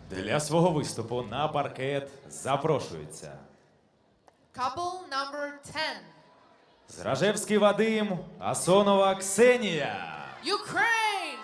Для свого виступу на паркет запрошується Couple number 10, Зражевський Вадим, Асонова Ксенія. Ukraine.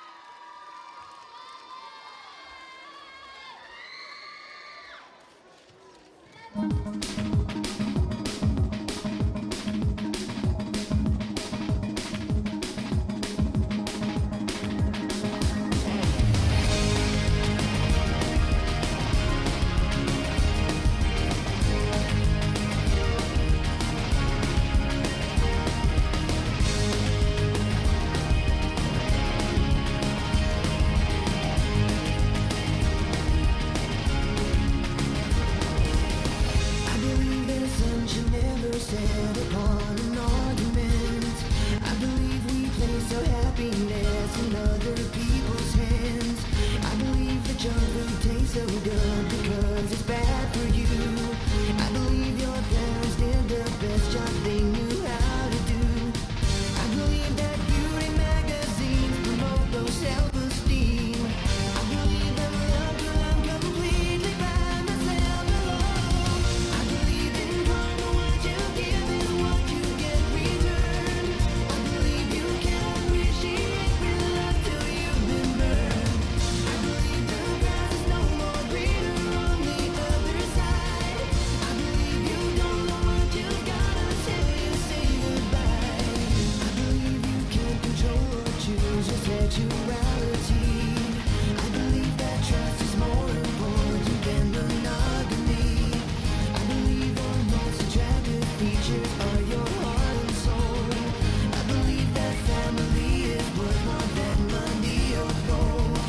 Set upon an argument. I believe we place our happiness in other people's hands. I believe the junk food tastes so good because it's bad for you. I believe your parents did the best job they knew how to do. I believe that beauty magazines promote low self-esteem. I believe I'm loved when I'm completely by myself alone. I believe in karma, what you give is what you get returned. I believe you can't appreciate real love till you've been burned. I believe the grass is no more greener on the other side. I believe you don't know what you got until you say goodbye. I believe you can't control or choose your sexuality. I believe that trust is more important than monogamy. I believe your most attractive features are your heart and soul. I believe that family is worth more than money or gold.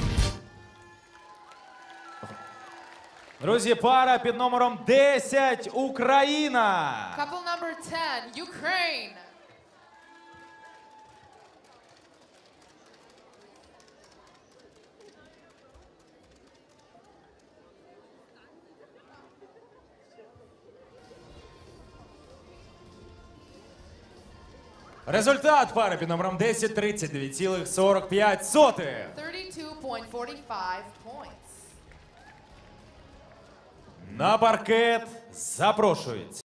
Друзі, пара під номером 10 Україна. Couple number 10, Ukraine. Результат пари під номером 10 – 39,45. 32.45 points. На паркет запрошується